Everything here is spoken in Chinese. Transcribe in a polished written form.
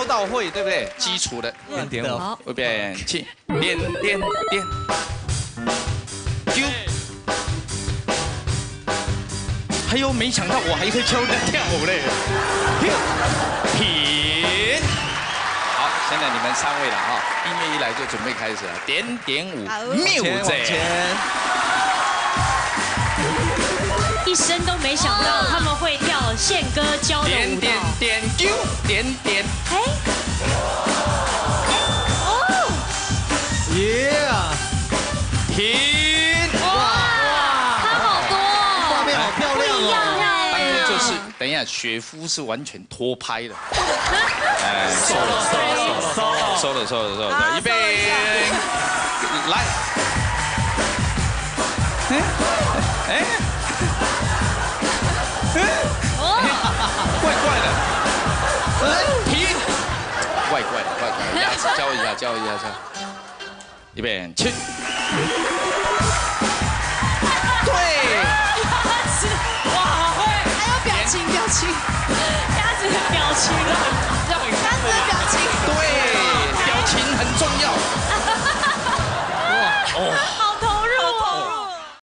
到会，对不对？基础的 0.5。 预备起，点点点，丢。还有，没想到我还会教人家跳舞嘞。停。好，现在你们3位了哈，音乐一来就准备开始了，点点舞，谬贼。 一生都没想到他们会跳宪哥教的舞蹈。 点点点丢，点点。 哎。哦。 耶！ 停。 哇，差好多哦。 画面好漂亮哦。 当然就是，等一下，雪夫是完全拖拍的。哎，收了，预备，来。哎。怪怪的，停，怪怪的，牙齿教一下，预备起，对， 牙齿，哇，好会，还有表情，牙齿的表情，牙齿的表情， 对，表情很重要，哇，哦。